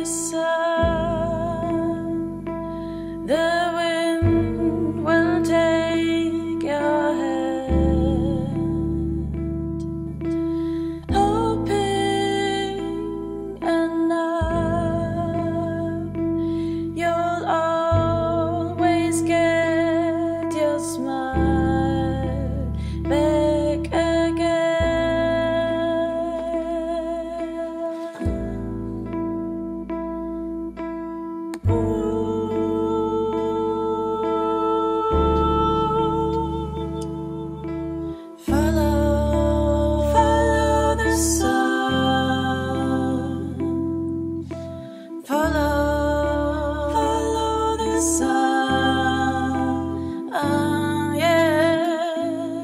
the sun. The wind will take your hand, hoping enough you'll always get your smile back again. Follow the sun. Follow the sun. Yeah.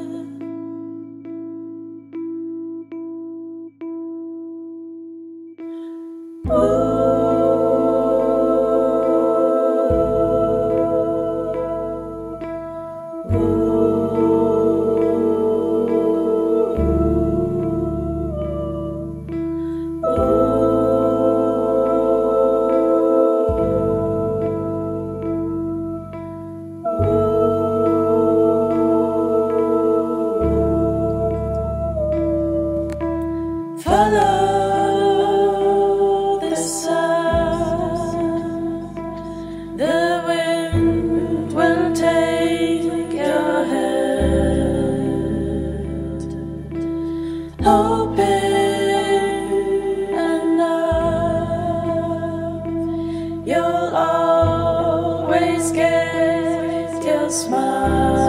Follow the sun. The wind will take your hand, hoping enough you'll always get your smile